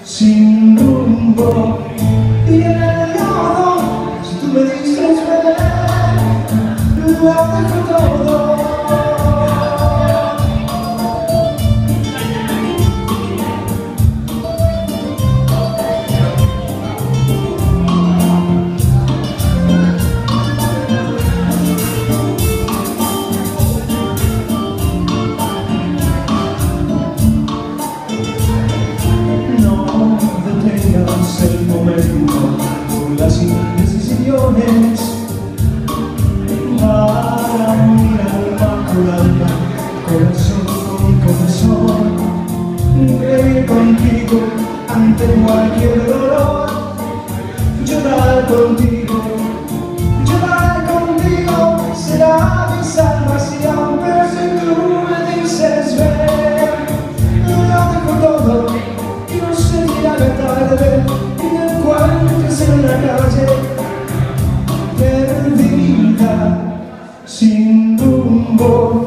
sin rumbo y en el lodo. Si tú me dices ven, lo dejo todo. El momento con las indecisiones para mirar bajo la alma, corazón con corazón, reír contigo ante cualquier dolor, llorar contigo será mi salvación. Pero si tú me dices ven, lo dejo todo y no sería la tarde. En la calle perdida, sin rumbo.